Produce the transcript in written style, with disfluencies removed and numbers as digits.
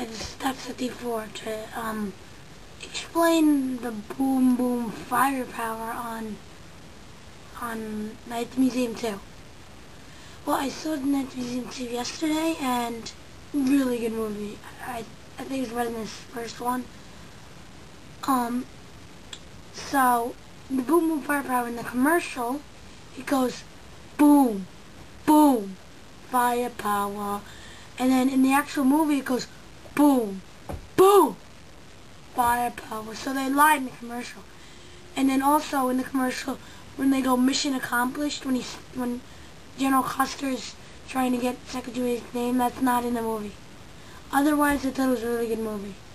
I just texted D4 to explain the boom boom firepower on Night Museum 2. Well, I saw the Night Museum 2 yesterday, and really good movie. I think it's better than this first one. So the boom boom firepower in the commercial, it goes boom, boom, firepower, and then in the actual movie it goes boom, boom, firepower. So they lied in the commercial. And then also in the commercial, when they go mission accomplished, when General Custer's trying to get Sacagawea's name, that's not in the movie. Otherwise, I thought it was a really good movie.